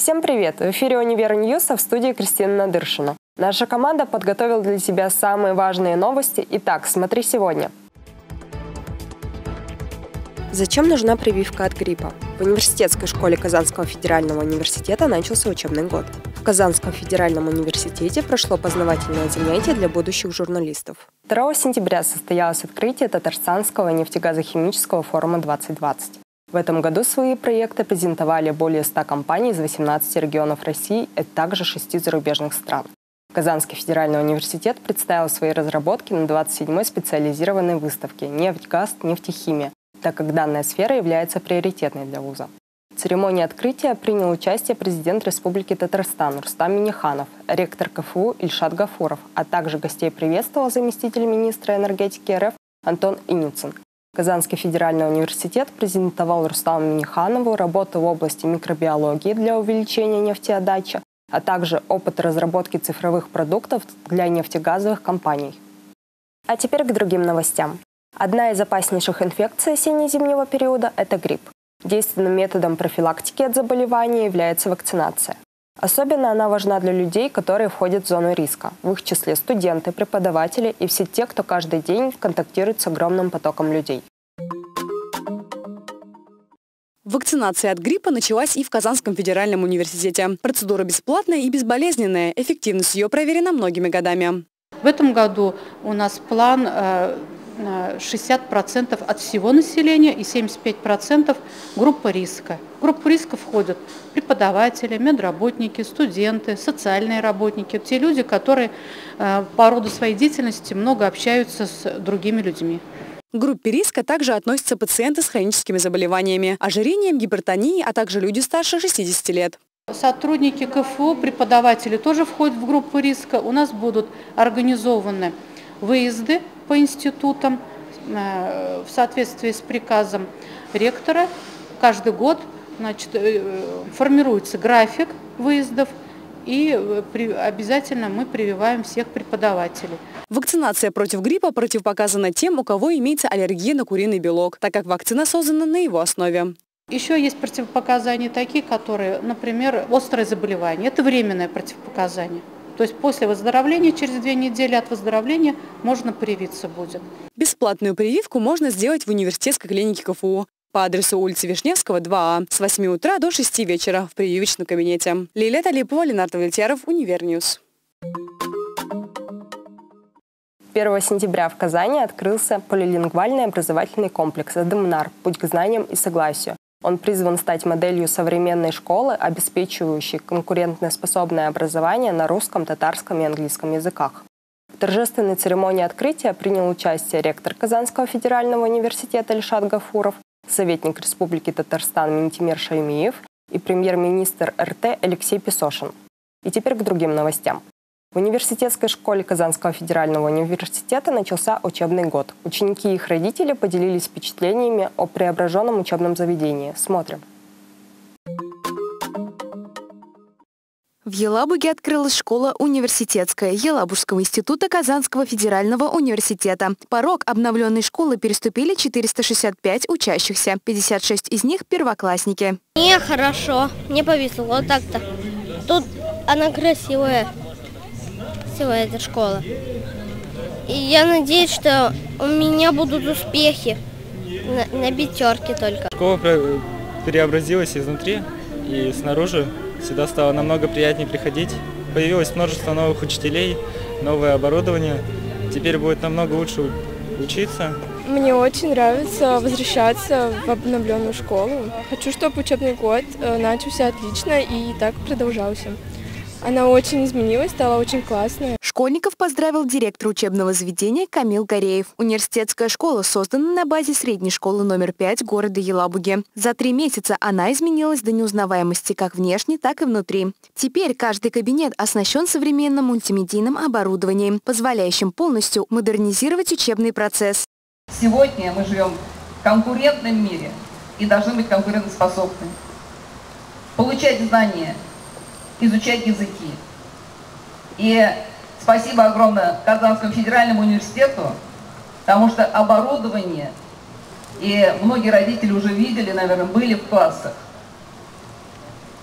Всем привет! В эфире «Универ Ньюс», а в студии Кристина Надыршина. Наша команда подготовила для тебя самые важные новости. Итак, смотри сегодня. Зачем нужна прививка от гриппа? В университетской школе Казанского федерального университета начался учебный год. В Казанском федеральном университете прошло познавательное занятие для будущих журналистов. 2 сентября состоялось открытие Татарстанского нефтегазохимического форума 2020. В этом году свои проекты презентовали более 100 компаний из 18 регионов России, а также 6 зарубежных стран. Казанский федеральный университет представил свои разработки на 27-й специализированной выставке «Нефть, газ, нефтехимия», так как данная сфера является приоритетной для вуза. В церемонии открытия принял участие президент Республики Татарстан Рустам Минниханов, ректор КФУ Ильшат Гафуров, а также гостей приветствовал заместитель министра энергетики РФ Антон Иницын. Казанский федеральный университет презентовал Рустаму Минниханову работу в области микробиологии для увеличения нефтеотдачи, а также опыт разработки цифровых продуктов для нефтегазовых компаний. А теперь к другим новостям. Одна из опаснейших инфекций осенне-зимнего периода – это грипп. Действенным методом профилактики от заболевания является вакцинация. Особенно она важна для людей, которые входят в зону риска. В их числе студенты, преподаватели и все те, кто каждый день контактирует с огромным потоком людей. Вакцинация от гриппа началась и в Казанском федеральном университете. Процедура бесплатная и безболезненная. Эффективность ее проверена многими годами. В этом году у нас план 60% от всего населения и 75% группа риска. В группу риска входят преподаватели, медработники, студенты, социальные работники, те люди, которые по роду своей деятельности много общаются с другими людьми. К группе риска также относятся пациенты с хроническими заболеваниями, ожирением, гипертонией, а также люди старше 60 лет. Сотрудники КФУ, преподаватели тоже входят в группу риска. У нас будут организованы выезды по институтам в соответствии с приказом ректора. Каждый год формируется график выездов, и обязательно мы прививаем всех преподавателей. Вакцинация против гриппа противопоказана тем, у кого имеется аллергия на куриный белок, так как вакцина создана на его основе. Еще есть противопоказания такие, которые, например, острое заболевание. Это временное противопоказание. То есть после выздоровления, через 2 недели от выздоровления, можно привиться будет. Бесплатную прививку можно сделать в университетской клинике КФУ по адресу улицы Вишневского, 2А, с 8 утра до 6 вечера в прививочном кабинете. Лилия Талипова, Ленардо Вольтеров, Универньюз. 1 сентября в Казани открылся полилингвальный образовательный комплекс «Адемнар. Путь к знаниям и согласию». Он призван стать моделью современной школы, обеспечивающей конкурентоспособное образование на русском, татарском и английском языках. В торжественной церемонии открытия принял участие ректор Казанского федерального университета Ильшат Гафуров, советник Республики Татарстан Минтимир Шаймиев и премьер-министр РТ Алексей Песошин. И теперь к другим новостям. В университетской школе Казанского федерального университета начался учебный год. Ученики и их родители поделились впечатлениями о преображенном учебном заведении. Смотрим. В Елабуге открылась школа университетская Елабужского института Казанского федерального университета. Порог обновленной школы переступили 465 учащихся. 56 из них первоклассники. Мне хорошо, мне повезло вот так-то. Тут она красивая. Эта школа. И я надеюсь, что у меня будут успехи на 5 только. Школа преобразилась изнутри и снаружи. Сюда стало намного приятнее приходить. Появилось множество новых учителей, новое оборудование. Теперь будет намного лучше учиться. Мне очень нравится возвращаться в обновленную школу. Хочу, чтобы учебный год начался отлично и так продолжался. Она очень изменилась, стала очень классная. Школьников поздравил директор учебного заведения Камил Гореев. Университетская школа создана на базе средней школы номер 5 города Елабуги. За 3 месяца она изменилась до неузнаваемости как внешне, так и внутри. Теперь каждый кабинет оснащен современным мультимедийным оборудованием, позволяющим полностью модернизировать учебный процесс. Сегодня мы живем в конкурентном мире и должны быть конкурентоспособны. Получать знания, изучать языки. И спасибо огромное Казанскому федеральному университету, потому что оборудование, и многие родители уже видели, наверное, были в классах.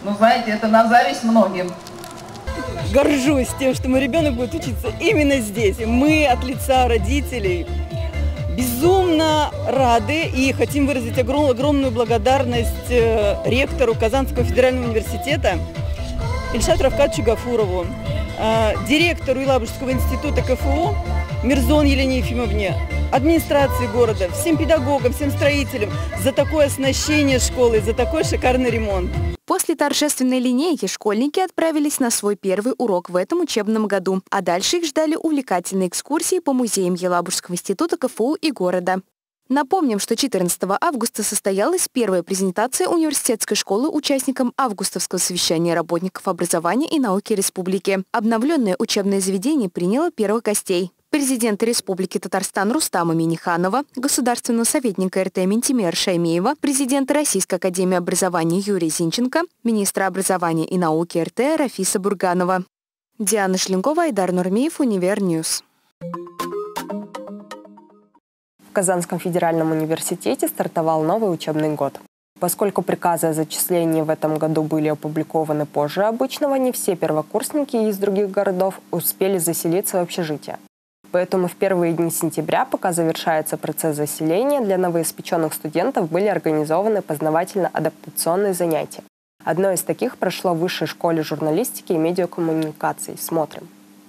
Ну, знаете, это на зависть многим. Горжусь тем, что мой ребенок будет учиться именно здесь. Мы от лица родителей безумно рады и хотим выразить огромную благодарность ректору Казанского федерального университета Ильшату Равкатовичу Гафурову, директору Елабужского института КФУ Мирзон Елене Ефимовне, администрации города, всем педагогам, всем строителям за такое оснащение школы, за такой шикарный ремонт. После торжественной линейки школьники отправились на свой первый урок в этом учебном году, а дальше их ждали увлекательные экскурсии по музеям Елабужского института КФУ и города. Напомним, что 14 августа состоялась первая презентация университетской школы участникам августовского совещания работников образования и науки республики. Обновленное учебное заведение приняло первых гостей. Президента Республики Татарстан Рустама Миниханова, государственного советника РТ Ментимера Шаймеева, президента Российской академии образования Юрия Зинченко, министра образования и науки РТ Рафиса Бурганова. Диана Шленкова, Айдар Нурмиев, Универньюз. В Казанском федеральном университете стартовал новый учебный год. Поскольку приказы о зачислении в этом году были опубликованы позже обычного, не все первокурсники из других городов успели заселиться в общежитие. Поэтому в первые дни сентября, пока завершается процесс заселения, для новоиспеченных студентов были организованы познавательно-адаптационные занятия. Одно из таких прошло в Высшей школе журналистики и медиакоммуникаций. Смотрим.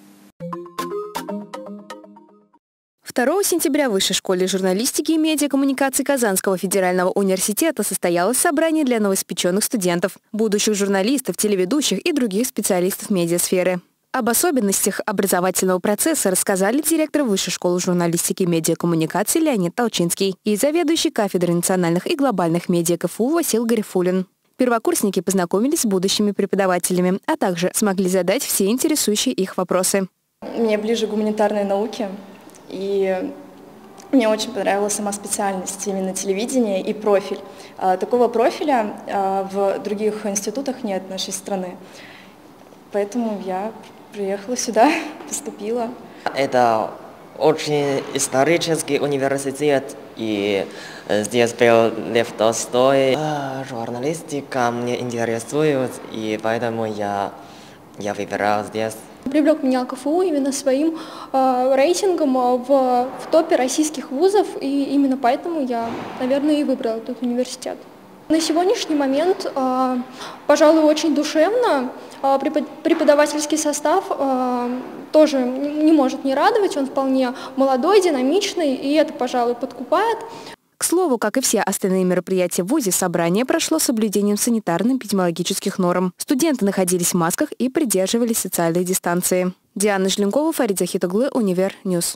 2 сентября в Высшей школе журналистики и медиакоммуникаций Казанского федерального университета состоялось собрание для новоиспеченных студентов, будущих журналистов, телеведущих и других специалистов медиасферы. Об особенностях образовательного процесса рассказали директор Высшей школы журналистики и медиакоммуникаций Леонид Толчинский и заведующий кафедрой национальных и глобальных медиа КФУ Васил Гарифуллин. Первокурсники познакомились с будущими преподавателями, а также смогли задать все интересующие их вопросы. Мне ближе гуманитарные науки, и мне очень понравилась сама специальность, именно телевидение и профиль. Такого профиля в других институтах нет нашей страны, поэтому я приехала сюда, поступила. Это очень исторический университет, и здесь был Лев Толстой. Журналистика мне интересует, и поэтому я выбирал здесь. Привлек меня КФУ именно своим рейтингом в топе российских вузов, и именно поэтому я, наверное, и выбрала этот университет. На сегодняшний момент, пожалуй, очень душевно. Преподавательский состав тоже не может не радовать, он вполне молодой, динамичный, и это, пожалуй, подкупает. К слову, как и все остальные мероприятия в ВУЗе, собрание прошло с соблюдением санитарно-эпидемиологических норм. Студенты находились в масках и придерживались социальной дистанции. Диана Жленкова, Фарид Захитоглы, Универньюз.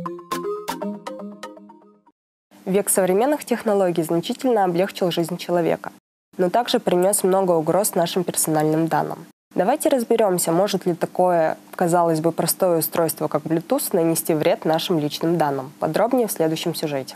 Век современных технологий значительно облегчил жизнь человека, но также принес много угроз нашим персональным данным. Давайте разберемся, может ли такое, казалось бы, простое устройство, как Bluetooth, нанести вред нашим личным данным. Подробнее в следующем сюжете.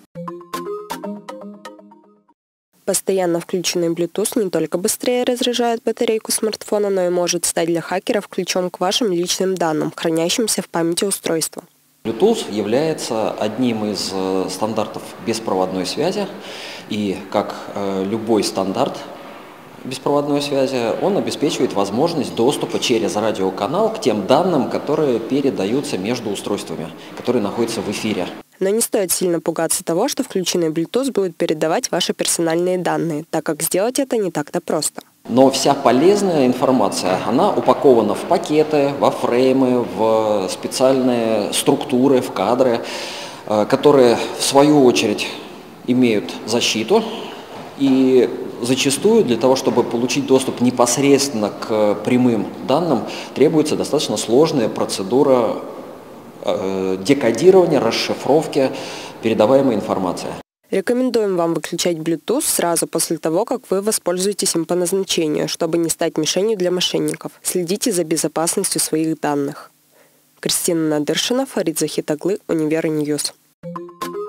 Постоянно включенный Bluetooth не только быстрее разряжает батарейку смартфона, но и может стать для хакеров ключом к вашим личным данным, хранящимся в памяти устройства. Bluetooth является одним из стандартов беспроводной связи, и как любой стандарт беспроводной связи, он обеспечивает возможность доступа через радиоканал к тем данным, которые передаются между устройствами, которые находятся в эфире. Но не стоит сильно пугаться того, что включенный Bluetooth будет передавать ваши персональные данные, так как сделать это не так-то просто. Но вся полезная информация, она упакована в пакеты, во фреймы, в специальные структуры, в кадры, которые в свою очередь имеют защиту. И зачастую для того, чтобы получить доступ непосредственно к прямым данным, требуется достаточно сложная процедура декодирования, расшифровки передаваемой информации. Рекомендуем вам выключать Bluetooth сразу после того, как вы воспользуетесь им по назначению, чтобы не стать мишенью для мошенников. Следите за безопасностью своих данных. Кристина Надыршина, Фарид Захитоглы, Универньюз.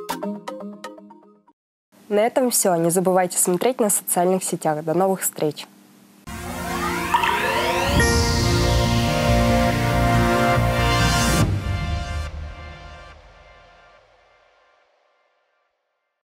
На этом все. Не забывайте смотреть на социальных сетях. До новых встреч!